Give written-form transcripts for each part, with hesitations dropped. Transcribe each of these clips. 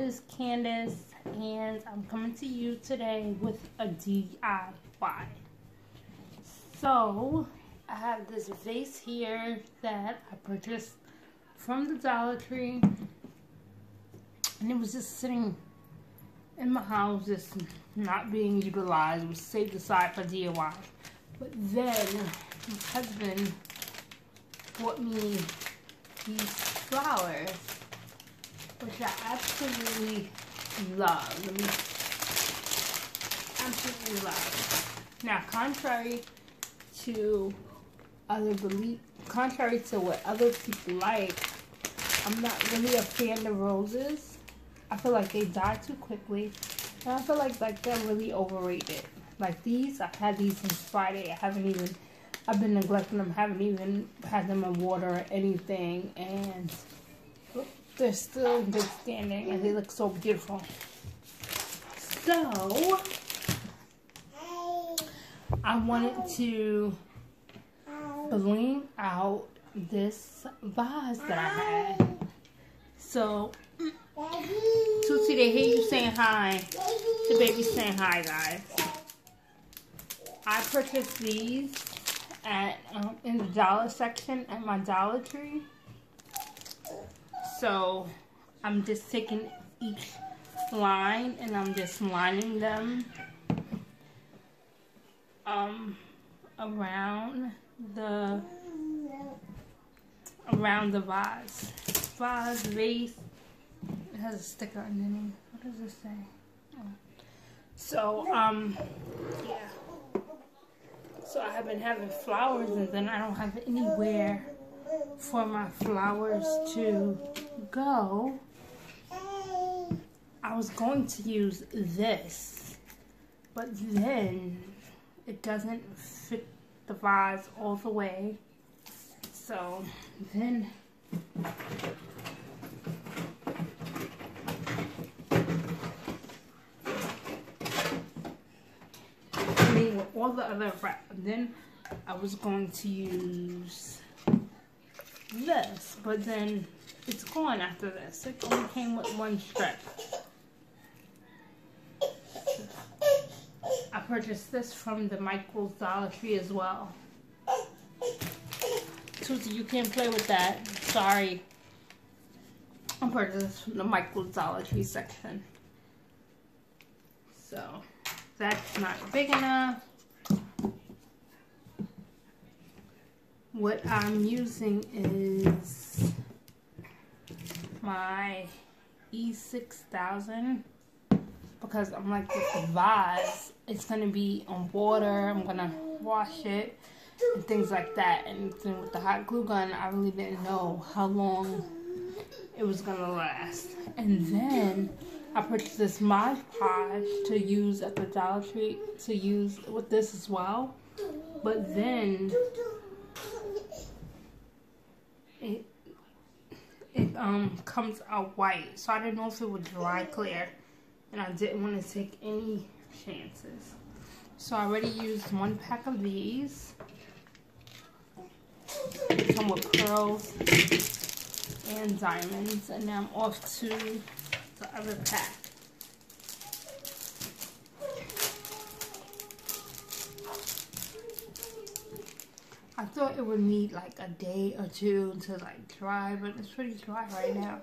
is Candace, and I'm coming to you today with a DIY. So, I have this vase here that I purchased from the Dollar Tree, and it was just sitting in my house, just not being utilized. It was saved aside for DIY. But then, my husband bought me these flowers, which I absolutely love. Absolutely love. Now, contrary to what other people like, I'm not really a fan of roses. I feel like they die too quickly, and I feel like they're really overrated. Like these, I've had these since Friday. I've been neglecting them. Haven't even had them in water or anything, and they're still in good standing, and they look so beautiful. So, I wanted to bling out this vase that I had. So, Tootsie, they hear you saying hi. The baby's saying hi, guys. I purchased these at in the dollar section at my Dollar Tree. So I'm just taking each line and I'm just lining them around the vase. Vase. It has a sticker underneath. What does this say? Oh. So yeah. So I have been having flowers, and then I don't have anywhere for my flowers to go. I was going to use this, but then it doesn't fit the vase all the way. So then all the other wrap. Then I was going to use this, but then it's gone after this. It only came with one strip. I purchased this from the Michael's Dollar Tree as well. Susie, you can't play with that. Sorry. I purchased this from the Michael's Dollar Tree section. So, that's not big enough. What I'm using is my E6000 because I'm like with the vase, it's gonna be on water. I'm gonna wash it and things like that. And then with the hot glue gun, I really didn't know how long it was gonna last. And then I purchased this Mod Podge to use at the Dollar Tree to use with this as well. But then it comes out white, so I didn't know if it would dry clear, and I didn't want to take any chances. So I already used one pack of these. They come with pearls and diamonds, and now I'm off to the other pack. I thought it would need like a day or two to like dry, but it's pretty dry right now.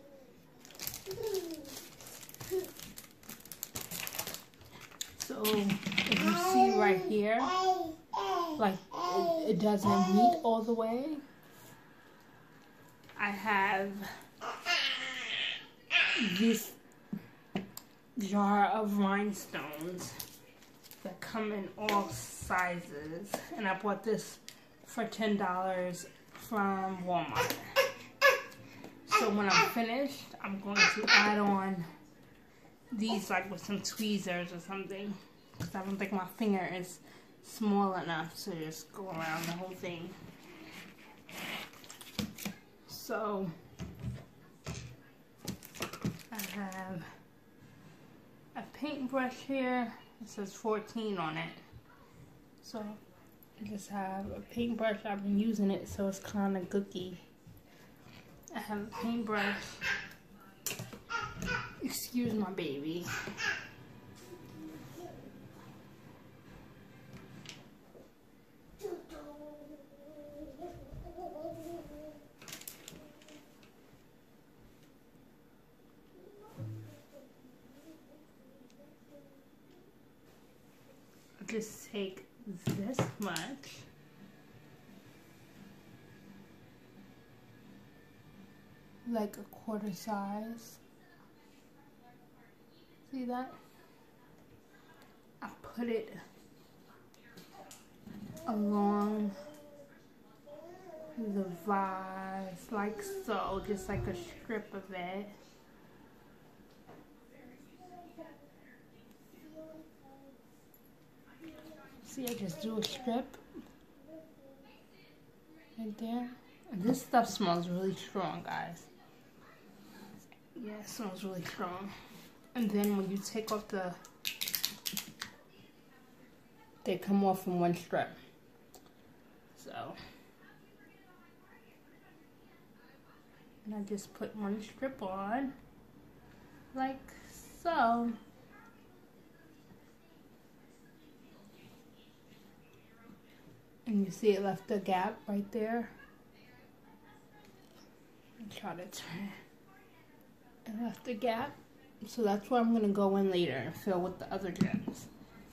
So if you see right here, like it doesn't meet all the way. I have this jar of rhinestones that come in all sizes, and I bought this for $10 from Walmart. So when I'm finished, I'm going to add on these like with some tweezers or something, because I don't think my finger is small enough to just go around the whole thing. So I have a paintbrush here. It says 14 on it. So I just have a paintbrush. I've been using it, so it's kind of gooky. I have a paintbrush Excuse my baby. I'll just take this much. Like a quarter size. See that? I put it along the vase like so, just like a strip of it. See, I just do a strip right there. And this stuff smells really strong, guys. Yeah, it smells really strong. And then when you take off they come off in one strip. So, and I just put one strip on, like so. And you see it left a gap right there. I'll try to turn it. It left a gap. So that's where I'm going to go in later and fill with the other gems.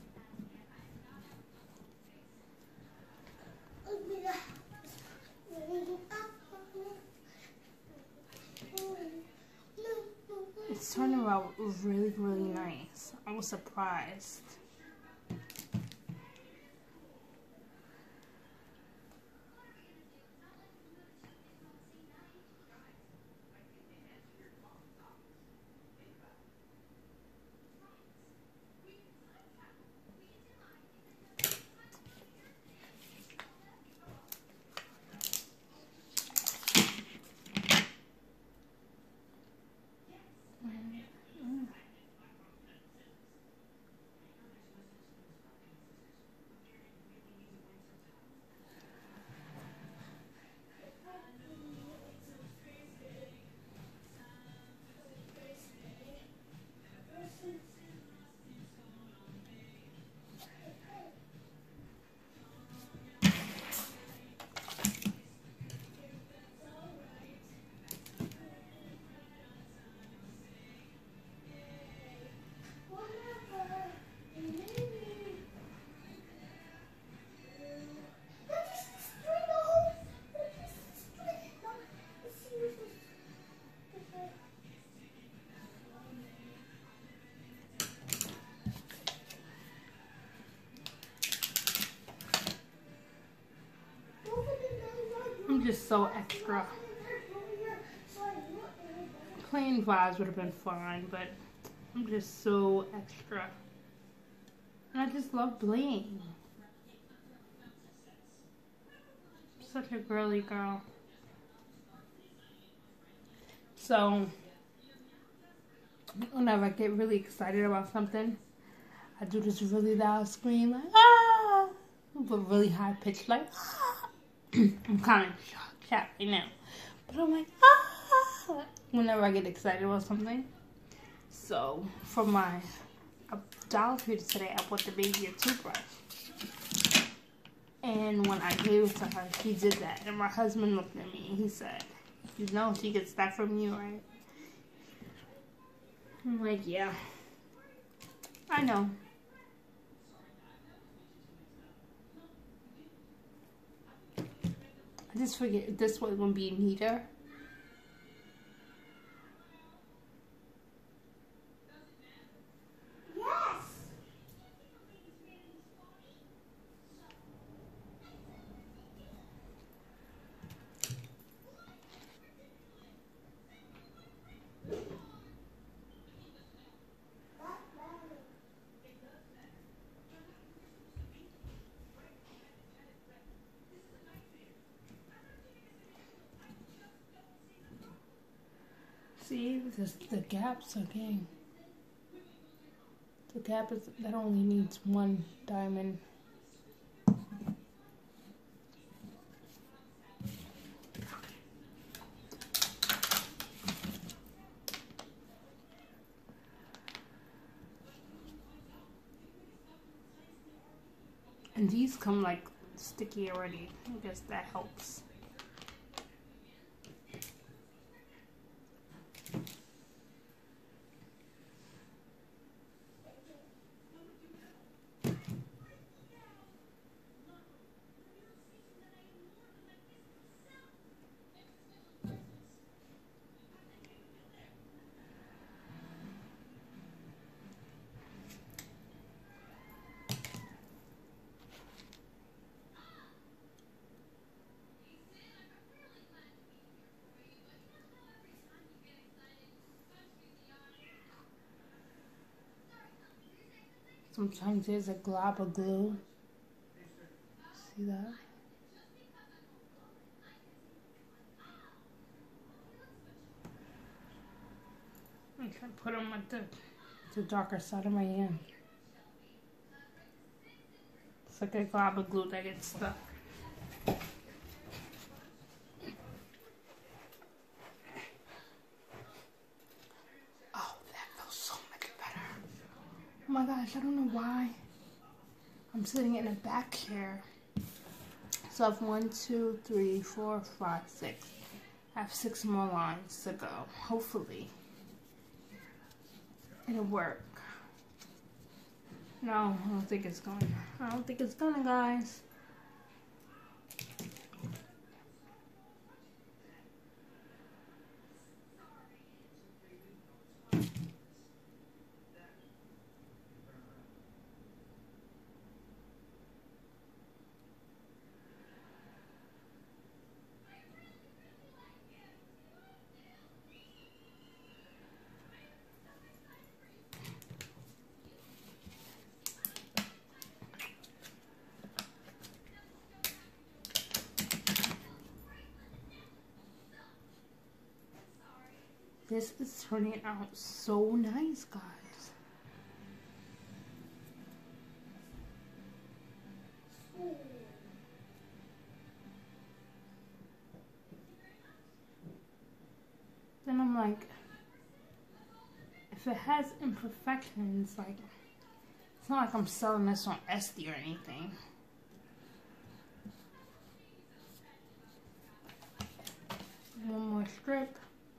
It's turning out really, really nice. I was surprised. I'm just so extra. Plain vase would have been fine, but I'm just so extra. And I just love bling. Such a girly girl. So, whenever I get really excited about something, I do this really loud scream, like, ah! But really high pitched, like, ah! I'm kind of shocked right now. But I'm like, ah! Whenever I get excited about something. So, for my Dollar Tree today, I bought the baby a toothbrush. And when I gave it to her, she did that. And my husband looked at me and he said, you know she gets that from you, right? I'm like, yeah. I know. I just figured this was going to be neater. See, the gaps are getting. The gap is that only needs one diamond. And these come like sticky already. I guess that helps. Sometimes there's a glob of glue. See that? I'm trying to put them at the darker side of my hand. It's like a glob of glue that gets stuck. Oh, that feels so much better. Oh my gosh, I don't know why. I'm sitting in a back chair. So I have 1, 2, 3, 4, 5, 6. I have 6 more lines to go. Hopefully it'll work. No, I don't think it's going. I don't think it's gonna, guys. This is turning out so nice, guys. Then I'm like, if it has imperfections, like, it's not like I'm selling this on Etsy or anything. One more strip.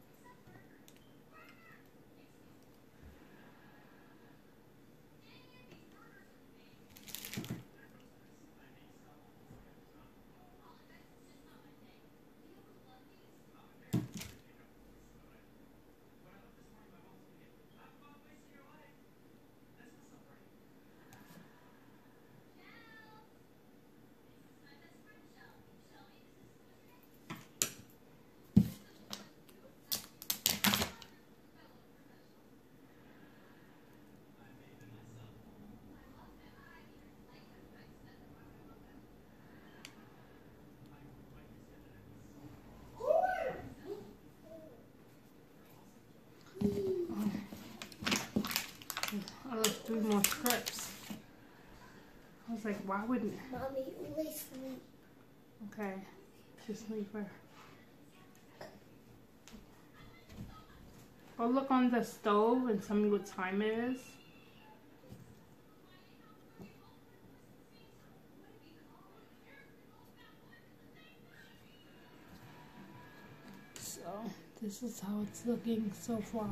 Oh, 3 more strips. I was like, why wouldn't... Mommy, only sleep. Okay, just leave her. Go look on the stove and tell me what time it is. So, this is how it's looking so far.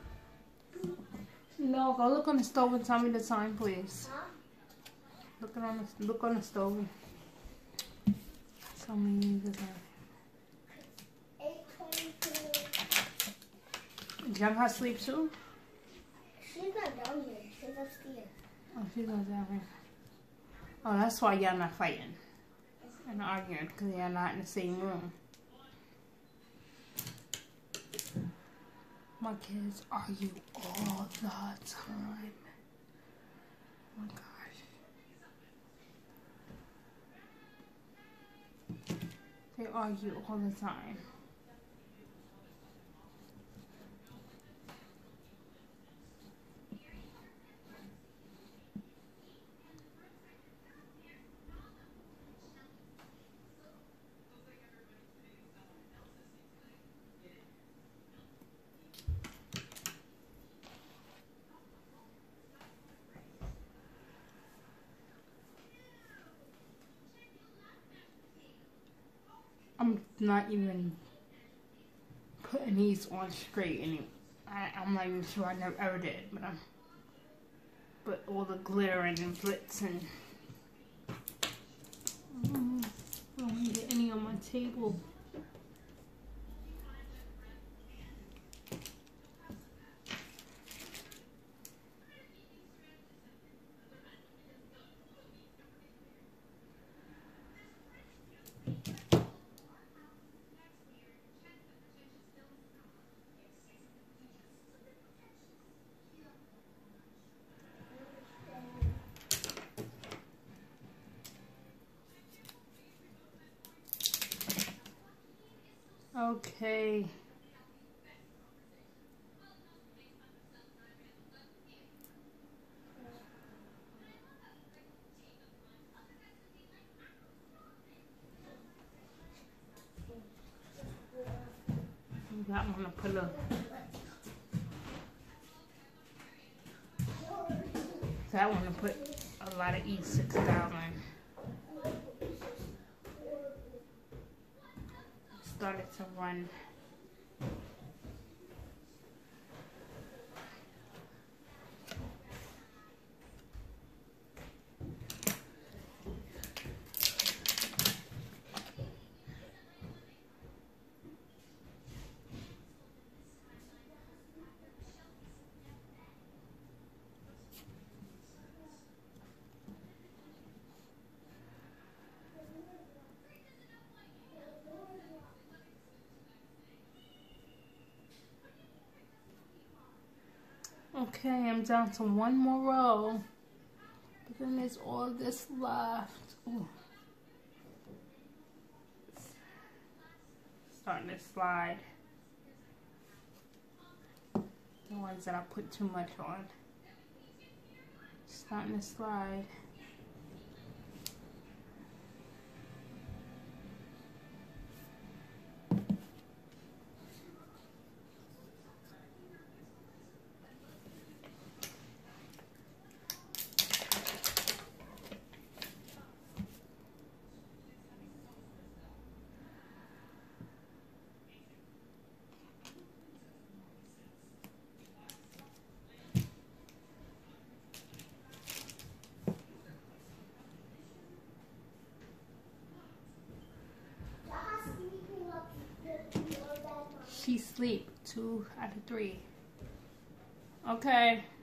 No, go look on the stove and tell me the time, please. Huh? Look on the stove. Tell me the time. 8:22. Jungha sleep too? She's not down here. She's upstairs. Oh, she's not down here. Oh, that's why y'all not fighting and arguing, because y'all not in the same room. My kids argue all the time. Oh my gosh. They argue all the time. not even putting these on straight anymore. I'm not even sure, I never ever did, but all the glittering and blitz and I don't want to get any on my table. Okay. That one to put a lot of E6000. Started to run. Okay, I'm down to one more row. But then there's all this left. Ooh. Starting to slide. The ones that I put too much on. Starting to slide. She sleep 2 out of 3. Okay.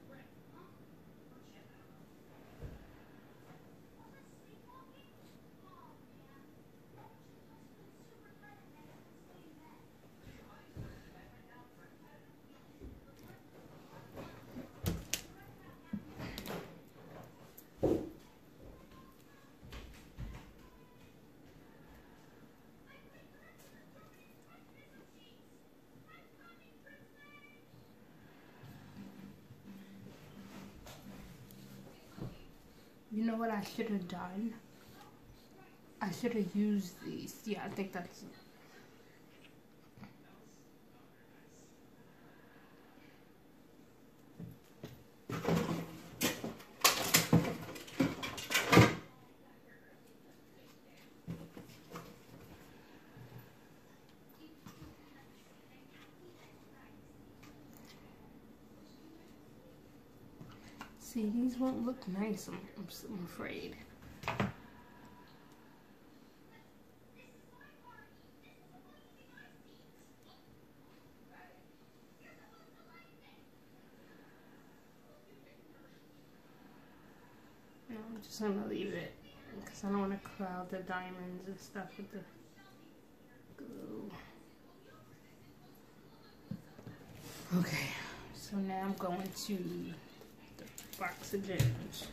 You know what I should have done? I should have used these. Yeah, I think that's it. See, these won't look nice, I'm afraid. No, I'm just gonna leave it because I don't want to cloud the diamonds and stuff with the glue. Okay, so now I'm going to the box of gems.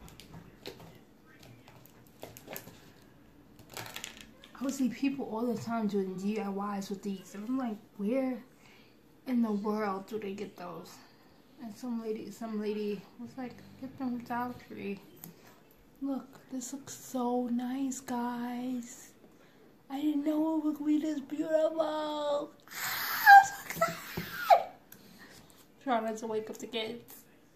I would see people all the time doing DIYs with these, and I'm like, where in the world do they get those? And some lady was like, get them from Dollar Tree. Look, this looks so nice, guys. I didn't know it would be this beautiful. I'm so excited. Trying not to wake up the kids.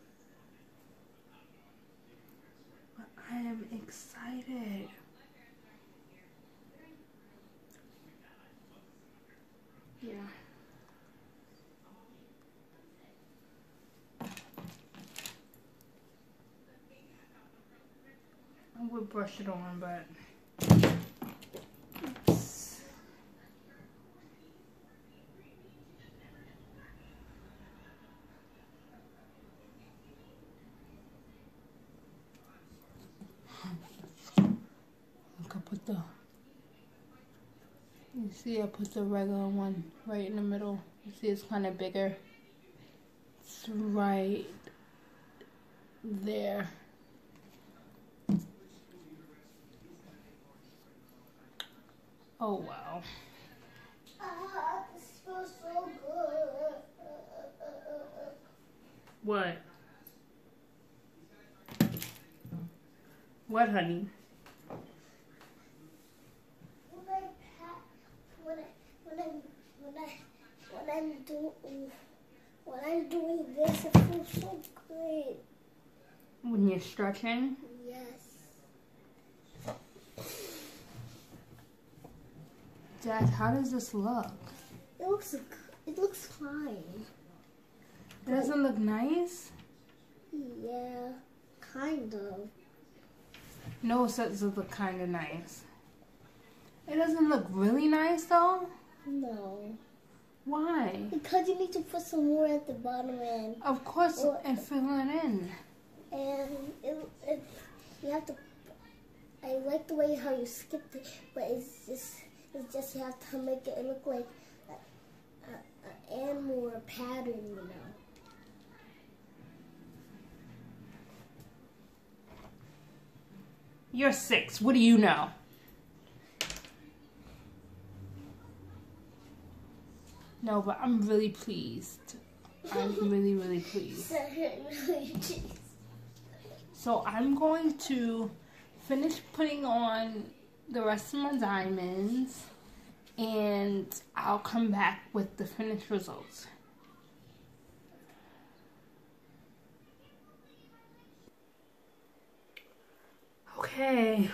But I am excited. would brush it on, but look, I put the, you see I put the regular one right in the middle. You see it's kind of bigger. It's right there. Oh wow. This smells so good. What? What, honey? When I'm doing this, it feels so great. When you're stretching? Yes. Dad, how does this look? It looks fine. It doesn't look nice? Yeah, kind of. No, it says it look kind of nice. It doesn't look really nice though? No. Why? Because you need to put some more at the bottom end. Of course, and fill it in. And you have to. I like the way how you skipped it, but it's just you have to make it look like an animal or a pattern, you know. You're 6. What do you know? No, but I'm really pleased. I'm really, really pleased. So I'm going to finish putting on the rest of my diamonds, and I'll come back with the finished results. Okay,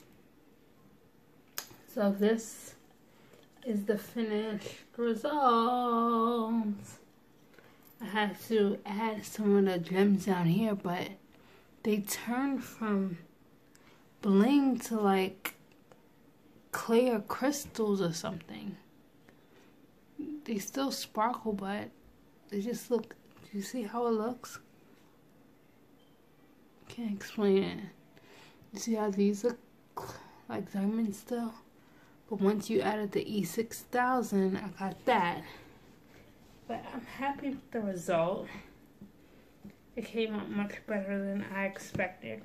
so this is the finished results. I had to add some of the gems down here, but they turned from bling to like clear crystals or something. They still sparkle, but they just look, do you see how it looks? Can't explain it. You see how these look like diamonds still? But once you added the E6000, I got that. But I'm happy with the result. It came out much better than I expected.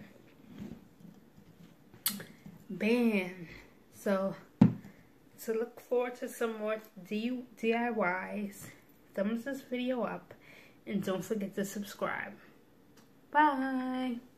Bam! So look forward to some more DIYs. Thumbs this video up. And don't forget to subscribe. Bye!